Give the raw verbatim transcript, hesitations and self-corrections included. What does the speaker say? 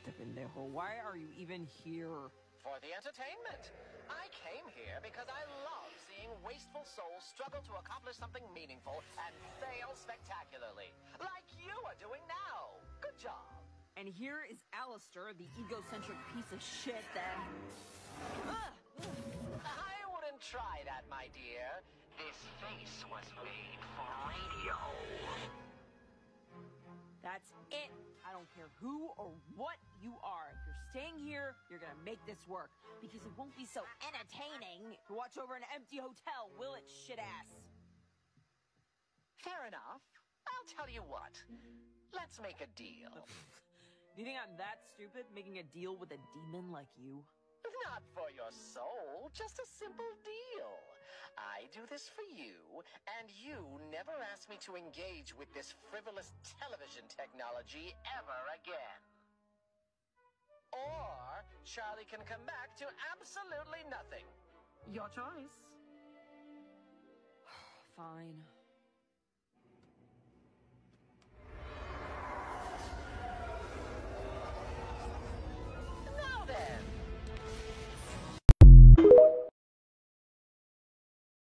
Este pendejo, why are you even here? For the entertainment. I came here because I love seeing wasteful souls struggle to accomplish something meaningful and fail spectacularly. Like you are doing now. Good job. And here is Alistair, the egocentric piece of shit that... Ugh. I wouldn't try that, my dear. This face was made for radio. That's it. I don't care who or what you are. If you're staying here, you're gonna make this work. Because it won't be so entertaining to watch over an empty hotel, will it, shit ass? Fair enough. I'll tell you what. Let's make a deal. Do you think I'm that stupid, making a deal with a demon like you? Not for your soul, just a simple deal. I do this for you, and you never ask me to engage with this frivolous television technology ever again. Or Charlie can come back to absolutely nothing. Your choice. Fine.